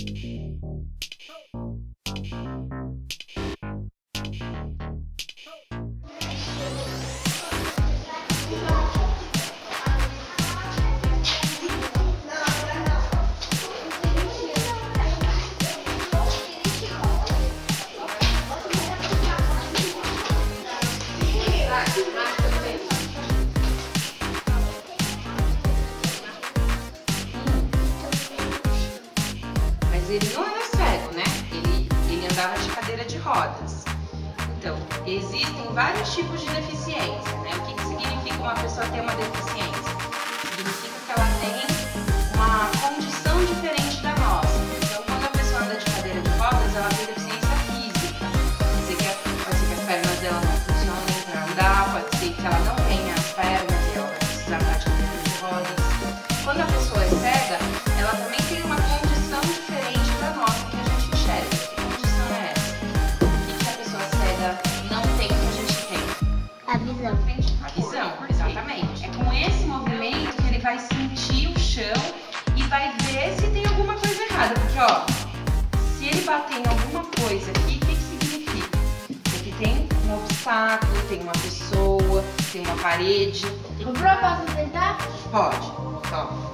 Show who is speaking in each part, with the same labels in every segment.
Speaker 1: Mas ele não era cego, né? Ele andava de cadeira de rodas. Então, existem vários tipos de deficiência, né? O que significa uma pessoa ter uma deficiência? Significa que ela tem uma condição diferente da nossa. Então, quando a pessoa anda de cadeira de rodas, ela tem deficiência física. Pode ser que as pernas dela não funcionem para andar, pode ser que ela não tenha as pernas e ela vai precisar andar de cadeira de rodas. Quando a pessoa é cega, ela também tem uma condição diferente da nossa que a gente enxerga. Que condição é essa? O que a pessoa cega não tem que a gente tem?
Speaker 2: A visão.
Speaker 1: A visão, exatamente. É com esse movimento que ele vai sentir o chão e vai ver se tem alguma coisa errada. Porque, ó, se ele bater em alguma coisa aqui, o que significa? Que tem um obstáculo, tem uma pessoa, tem uma parede.
Speaker 2: O Pro, posso tentar?
Speaker 1: Pode. Ó.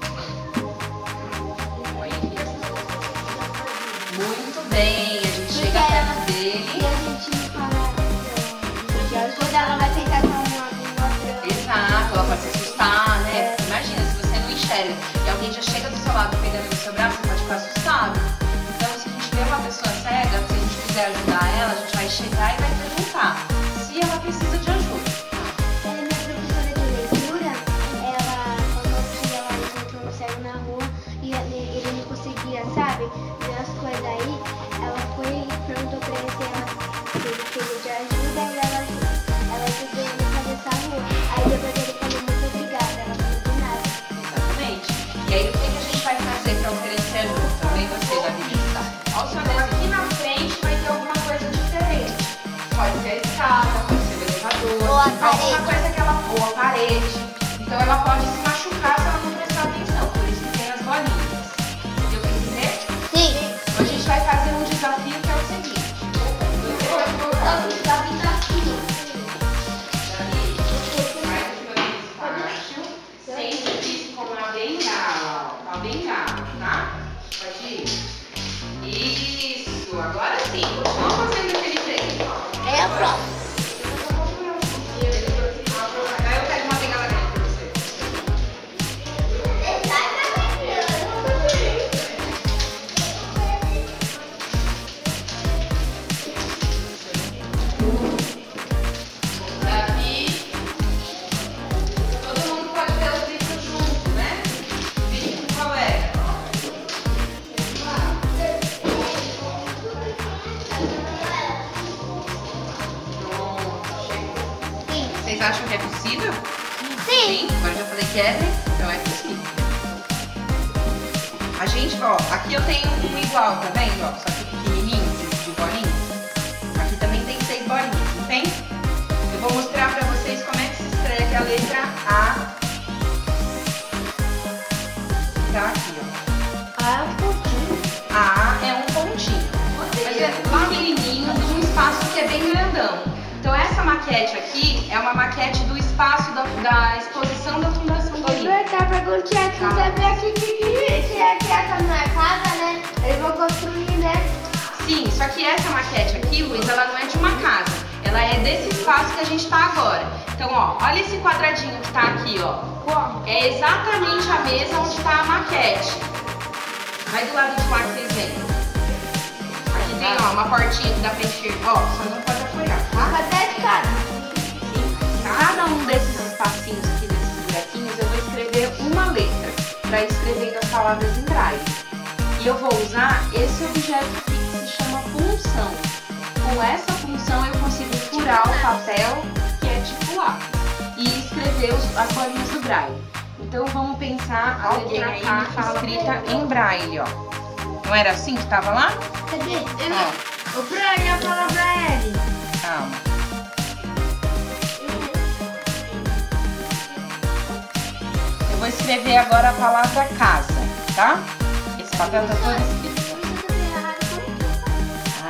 Speaker 1: Muito bem, a gente chega perto dele.
Speaker 2: E a gente fala. Quando ela vai tentar com uma
Speaker 1: Exato, ela pode se assustar, né? Imagina, se você não enxerga e alguém já chega do seu lado pegando no seu braço, você pode ficar assustado. Então, se a gente vê uma pessoa cega, se a gente quiser ajudar ela, a gente vai chegar e vai perguntar se ela precisa de ajuda.
Speaker 2: Minha professora de leitura, ela falou que ela encontrou um cego na rua e ele não conseguia, sabe, ver as coisas aí. Ela foi e perguntou pra ele se ele precisa de ajuda e ela ajudou ele a atravessar a rua. Aí depois ele falou muito obrigada, ela falou de nada.
Speaker 1: Exatamente. E aí, o que a gente vai fazer para oferecer ajuda? Também você, Davi. Ao seu dedo aqui na frente vai ter alguma coisa diferente. Pode ser a escada, pode ser o elevador,
Speaker 2: Ou a
Speaker 1: alguma
Speaker 2: parede.
Speaker 1: coisa que ela ou a parede. Então ela pode se machucar se ela não prestar atenção. Por isso que tem as bolinhas. Deu pra entender?
Speaker 2: Sim.
Speaker 1: Então a gente vai fazer um desafio que é o seguinte. Sempre isso com a bengala, ó. A bengala, tá? Pode ir. Isso, agora sim. Continua fazendo aquele jeito.
Speaker 2: É a prova.
Speaker 1: Aí eu pego uma bengala grande pra você. Davi. Todo mundo pode ver os vídeos junto, né? Vídeo qual é? Vocês acham que é possível?
Speaker 2: Sim.
Speaker 1: Agora já falei que é, né? Então é possível. A gente, ó, aqui eu tenho um igual, tá vendo? Ó, só que pequenininho, de bolinha. Aqui também tem 6 bolinhas, não tem? Eu vou mostrar pra vocês como é que se escreve a letra A. Tá aqui, ó.
Speaker 2: Ah, um pouquinho.
Speaker 1: A é um pontinho. Mas é pequenininho, de um espaço que é bem grandão. Então essa maquete aqui é uma maquete do espaço da exposição da Fundação Torinho.
Speaker 2: Aproveitar pra perguntar que você vê aqui que essa não é casa, né? Eles vão construir, né?
Speaker 1: Sim, só que essa maquete aqui, Luiz, ela não é de uma casa. Ela é desse espaço que a gente tá agora. Então, ó, olha esse quadradinho que tá aqui, ó. É exatamente a mesa onde tá a maquete. Vai do lado de lá que vocês veem. Aqui tem, ó, uma portinha que dá pra enxergar. Ó, só não pode apoiar, tá?
Speaker 2: Até de casa.
Speaker 1: Cada um desses espacinhos aqui, desses buraquinhos, eu vou escrever uma letra para ir escrevendo as palavras em braille. E eu vou usar esse objeto aqui que se chama punção. Com essa punção eu consigo furar o papel, que é tipo lápis, e escrever as bolinhas do braille. Então vamos pensar a letra K escrita em braille, ó. Não era assim que tava lá?
Speaker 2: Cadê?
Speaker 1: Ó,
Speaker 2: O Brian, a palavra L.
Speaker 1: calma. Eu vou escrever agora a palavra casa, tá? Esse papel tá todo escrito.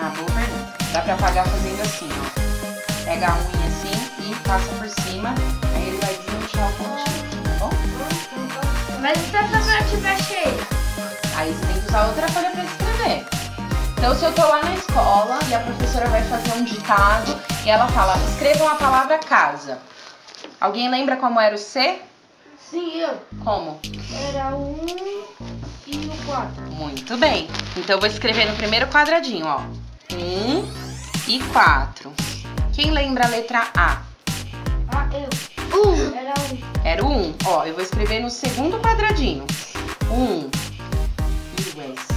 Speaker 1: Ah, boa pergunta. Dá pra apagar fazendo assim, ó. Pega a unha assim e passa por cima, aí ele vai desmanchar o pontinho, tá bom?
Speaker 2: Mas se essa folha estiver cheia?
Speaker 1: Aí você tem que usar outra folha pra escrever. Então, se eu tô lá na escola e a professora vai fazer um ditado e ela fala, escrevam a palavra casa. Alguém lembra como era o C?
Speaker 2: Sim, eu.
Speaker 1: Como?
Speaker 2: Era 1 e o 4.
Speaker 1: Muito bem. Então, eu vou escrever no primeiro quadradinho, ó. 1 e 4. Quem lembra a letra A?
Speaker 2: Ah, eu. Era 1.
Speaker 1: Era o 1. Ó, eu vou escrever no segundo quadradinho. 1. E o S?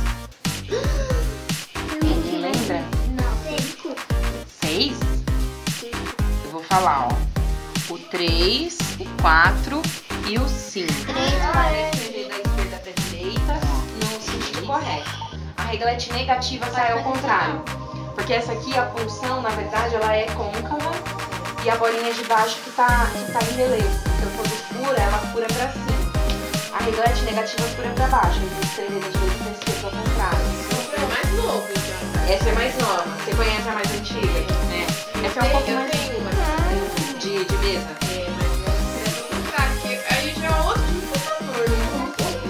Speaker 1: Alguém lembra?
Speaker 2: Não. 5.
Speaker 1: 6? Eu vou falar, ó. O 3, o 4 e o 5.
Speaker 2: 3,
Speaker 1: Vai escrever da esquerda pra direita no sentido correto. A reglete negativa sai ao contrário. Porque essa aqui, a punção, na verdade, ela é côncava e a bolinha de baixo que tá em relevo. Então, quando fura, ela fura pra cima. A reglete negativa fura pra baixo. Então, escrever da direita pra esquerda ao contrário.
Speaker 3: Essa é mais novo, então.
Speaker 1: Essa é mais nova. Você conhece a mais antiga? Né? Essa é um pouco mais
Speaker 3: tenho uma.
Speaker 1: de mesa.
Speaker 3: É, mas eu escrevo ao contrário, porque aí já é outro tipo de computador, né?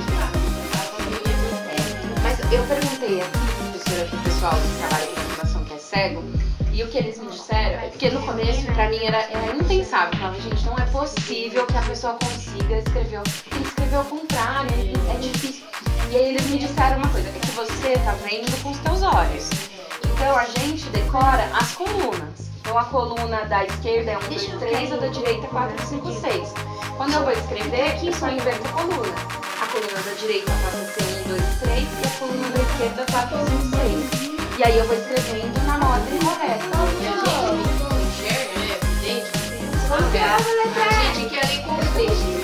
Speaker 1: Mas eu perguntei aqui, professora, pro pessoal que trabalha com fundação que é cego, e o que eles me disseram, porque no começo pra mim era impensável. Eu falava, gente, não é possível que a pessoa consiga escrever. Tem que escrever ao contrário, é difícil. E aí eles me disseram uma coisa, é que você tá vendo com os teus olhos. Então a gente decora as colunas. Então a coluna da esquerda é 1, 2, 3, a da direita é 4, 5, 6. Quando eu vou escrever, eu só inverto a coluna. A coluna da direita passa a ser 1, 2, 3 e a coluna da esquerda 4, 5, 6. E aí eu vou escrevendo na ordem correta.
Speaker 3: E a gente enxerga, né? Evidente. A gente quer ler com o texto.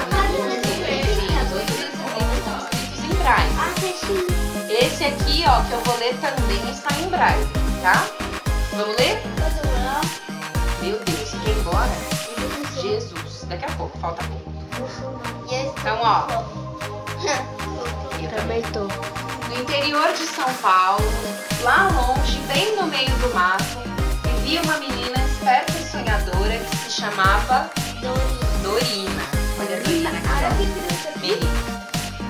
Speaker 1: Escritos em braille. Esse aqui, ó, que eu vou ler também está em braille, tá? Vamos ler? Meu Deus, quer ir embora? Jesus, daqui a pouco, falta pouco. Então, ó,
Speaker 2: Eu também tô.
Speaker 1: no interior de São Paulo, lá longe, bem no meio do mato, vivia uma menina esperta e sonhadora que se chamava Dorina. Olha a Dorina aqui. Merica.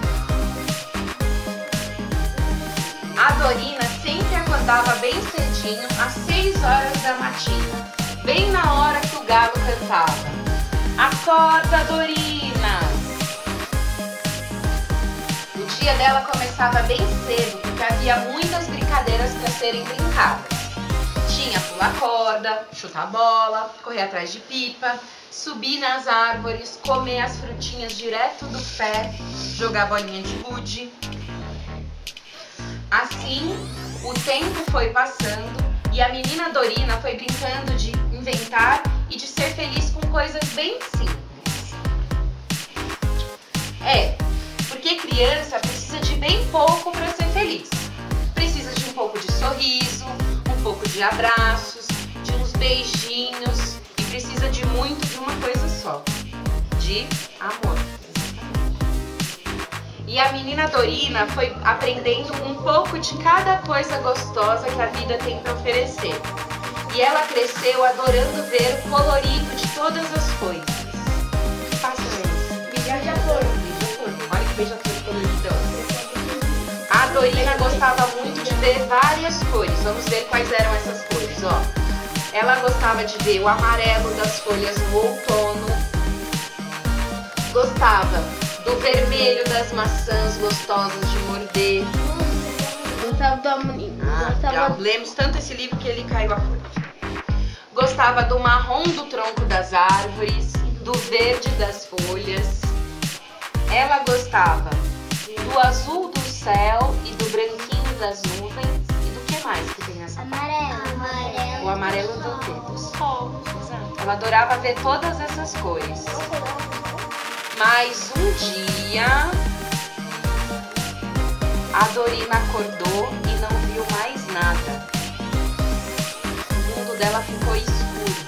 Speaker 1: A Dorina sempre acordava bem cedinho, às 6 horas da matina, bem na hora que o galo cantava. Acorda, Dorina! O dia dela começava bem cedo, porque havia muitas brincadeiras para serem brincadas. Tinha pular corda, chutar bola, correr atrás de pipa, subir nas árvores, comer as frutinhas direto do pé, jogar bolinha de gude. Assim, o tempo foi passando e a menina Dorina foi brincando de inventar e de ser feliz com coisas bem simples. Porque criança precisa de bem pouco para ser feliz. Precisa de um pouco de sorriso, um pouco de abraços, de uns beijinhos e precisa de muito de uma coisa só, de amor. E a menina Dorina foi aprendendo um pouco de cada coisa gostosa que a vida tem para oferecer. E ela cresceu adorando ver o colorido de todas as coisas. Que pássaro é esse?
Speaker 2: Beija-flor.
Speaker 1: Beija-flor. Olha que beija-flor coloridão. A Dorina gostava muito de ver várias cores. Vamos ver quais eram essas cores, ó. Ela gostava de ver o amarelo das folhas no outono. Gostava do vermelho das maçãs gostosas de morder. Já lemos tanto esse livro que ele caiu a folha. Gostava do marrom do tronco das árvores, do verde das folhas. Ela gostava do azul do céu e do branquinho das nuvens. E do que mais que tem nessa parte?
Speaker 2: Amarelo.
Speaker 1: O amarelo do quê? Do sol. Exato. Ela adorava ver todas essas cores. Mas um dia, a Dorina acordou e não viu mais nada. O mundo dela ficou escuro.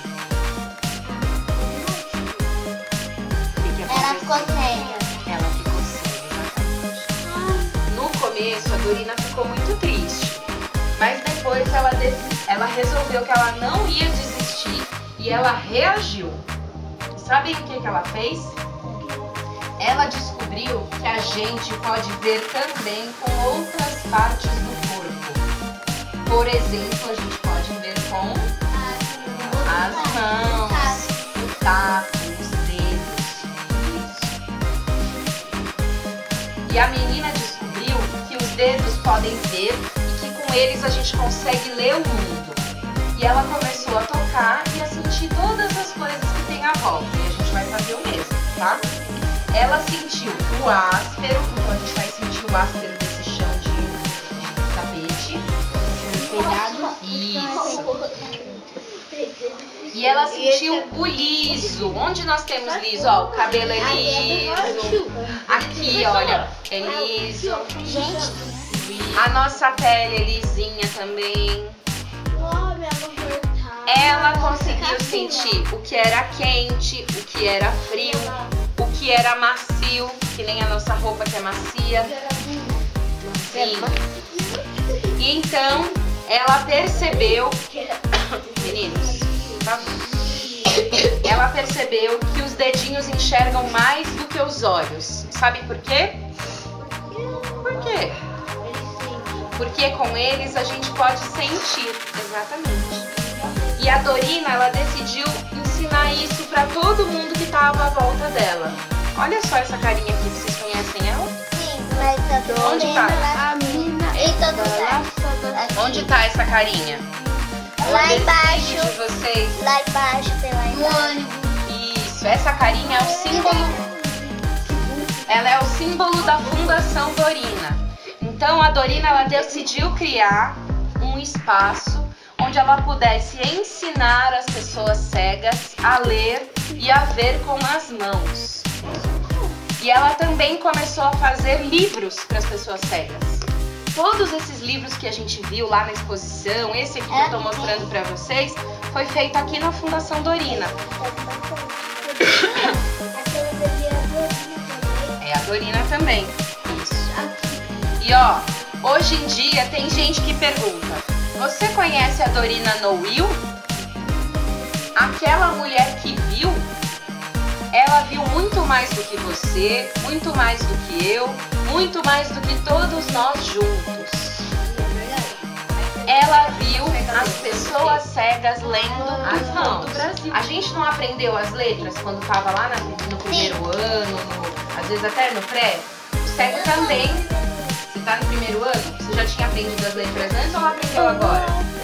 Speaker 1: O que
Speaker 2: Ela
Speaker 1: aconteceu?
Speaker 2: ficou cega.
Speaker 1: Ela ficou cega, exatamente. No começo, a Dorina ficou muito triste. Mas depois ela resolveu que ela não ia desistir e ela reagiu. Sabem o que ela fez? Ela descobriu que a gente pode ver também com outras partes do corpo. Por exemplo, a gente pode ver com as mãos, o tato, os dedos. Isso. E a menina descobriu que os dedos podem ver e que com eles a gente consegue ler o mundo. E ela começou a tocar e a sentir todas as coisas que tem à volta. E a gente vai fazer o mesmo, tá? Ela sentiu o áspero, então a gente vai sentir o áspero desse chão de tapete. Isso. E ela sentiu o liso. Onde nós temos liso? Ó, o cabelo é liso. Aqui, olha, é liso. A nossa pele é lisinha também. Ela conseguiu sentir o que era quente, o que era frio, o que era macio, que nem a nossa roupa que é macia. Sim. E então ela percebeu, meninos, tá bom. Ela percebeu que os dedinhos enxergam mais do que os olhos. Sabe por quê? Por quê? Porque com eles a gente pode sentir, exatamente. E a Dorina, ela decidiu ensinar isso para todo mundo que estava à volta dela. Olha só essa carinha aqui, vocês conhecem ela?
Speaker 2: Sim, mas a Dorina...
Speaker 1: Onde tá?
Speaker 2: A mina e todo
Speaker 1: Onde tá essa carinha?
Speaker 2: Lá embaixo.
Speaker 1: De vocês.
Speaker 2: Lá embaixo, pela embaixo.
Speaker 1: Isso, essa carinha é o símbolo. Ela é o símbolo da Fundação Dorina. Então a Dorina, ela decidiu criar um espaço onde ela pudesse ensinar as pessoas cegas a ler e a ver com as mãos. E ela também começou a fazer livros para as pessoas cegas. Todos esses livros que a gente viu lá na exposição, esse aqui que eu estou mostrando para vocês, foi feito aqui na Fundação Dorina. É a Dorina também. Isso. E ó, hoje em dia tem gente que pergunta: você conhece a Dorina Noil? Aquela mulher que viu, ela viu muito mais do que você, muito mais do que eu, muito mais do que todos nós juntos. Ela viu as pessoas cegas lendo as mãos. A gente não aprendeu as letras quando estava lá no primeiro ano, às vezes até no pré? O cego também. Você tá no primeiro ano? Você já tinha aprendido as letras antes ou aprendeu agora?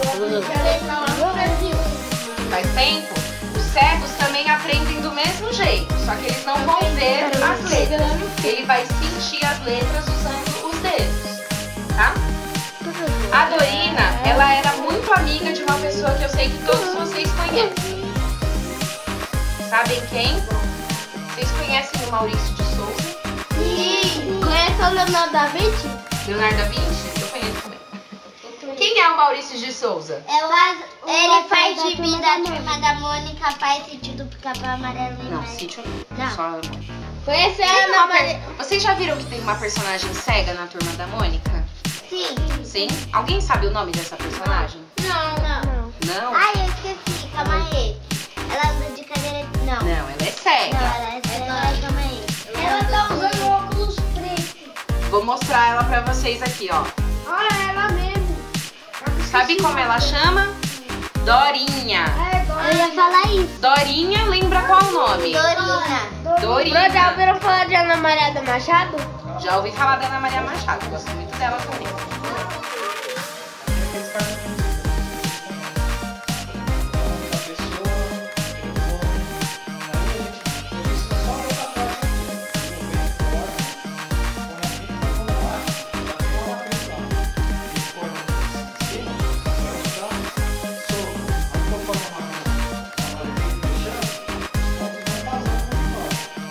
Speaker 1: Faz tempo? Os cegos também aprendem do mesmo jeito, só que eles não vão ver as letras. Ele vai sentir as letras usando os dedos, tá? A Dorina, ela era muito amiga de uma pessoa que eu sei que todos vocês conhecem. Sabem quem? Vocês conhecem o Maurício de Souza?
Speaker 2: Sim. Conhece o Leonardo da Vinci?
Speaker 1: Leonardo da Vinci? Eu conheço também. Quem é o Maurício de Souza?
Speaker 2: Ele faz de mim da Turma da Mônica, faz sentido pro Capão Amarelo e
Speaker 1: Não,
Speaker 2: mais.
Speaker 1: sítio
Speaker 2: Não.
Speaker 1: só...
Speaker 2: Conhece
Speaker 1: Tem uma Vocês já viram que tem uma personagem cega na Turma da Mônica?
Speaker 2: Sim.
Speaker 1: Sim? Alguém sabe o nome dessa personagem?
Speaker 2: Não.
Speaker 1: Não?
Speaker 2: Ai, eu esqueci, calma aí. Ela anda de cadeira... Não.
Speaker 1: Não, ela é cega.
Speaker 2: Calma aí. Ela tá usando óculos pretos.
Speaker 1: Vou mostrar ela pra vocês aqui, ó.
Speaker 2: Olha, ela mesmo.
Speaker 1: Sabe como ela chama? Dorinha.
Speaker 2: Eu ia falar isso.
Speaker 1: Dorinha, lembra qual o nome? Dorinha.
Speaker 2: Já ouviram falar de Ana Maria da Machado?
Speaker 1: Já ouvi falar da Ana Maria Machado, gosto muito dela também.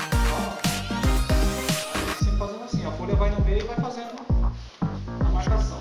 Speaker 4: Vai no meio e vai fazendo a marcação.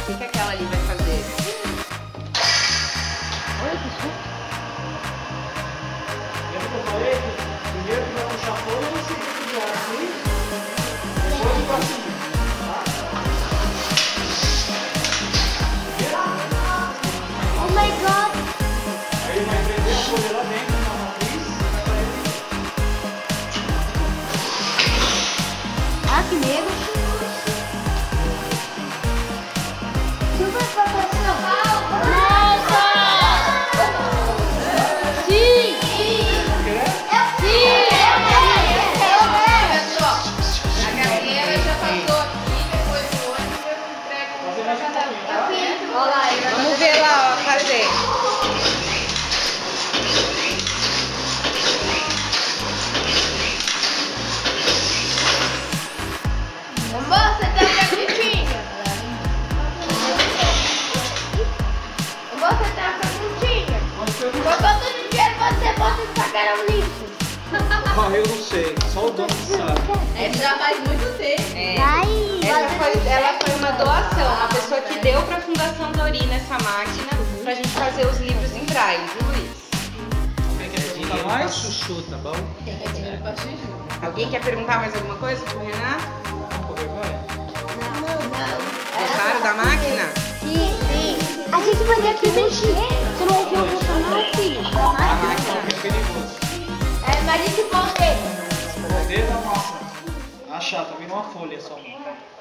Speaker 1: que aquela ali vai fazer?
Speaker 2: Olha que susto.
Speaker 4: Lembra que eu falei que primeiro que vai puxar fogo, eu sei que já assim, depois vai assim.
Speaker 2: Oh my god.
Speaker 4: Aí vai prender a folha lá dentro na matriz.
Speaker 2: Ah, que medo. Super proporção. Nossa! Sim!
Speaker 3: Olha só, a Gabriela já passou aqui, depois do ônibus eu entrego um pra cada um, tá certo? Olha lá, ele vai
Speaker 1: Vamos ver lá, ó, fazer.
Speaker 3: Moça, tem uma perguntinha. Moça, tem uma perguntinha. Quanto dinheiro você bota em pagar um lixo?
Speaker 4: Ah, eu não sei, só o dono que sabe.
Speaker 3: Já faz muito tempo.
Speaker 1: É.
Speaker 2: Ai,
Speaker 1: Ela foi uma doação, uma pessoa que deu para a Fundação Dorina essa máquina pra gente fazer os livros em braille, viu, Luiz?
Speaker 4: Quem quer perguntar mais? Chuchu, tá bom?
Speaker 1: Alguém quer perguntar mais alguma coisa pro Renato?
Speaker 4: Com vergonha?
Speaker 1: Gostaram da máquina?
Speaker 2: sim. A gente vai ter que mexer. Você não ouviu o funcionário, filho?
Speaker 4: A máquina é perigoso.
Speaker 3: Mas e se for ver?
Speaker 4: Se for ver, dá massa. Ah, chata, vira uma folha só.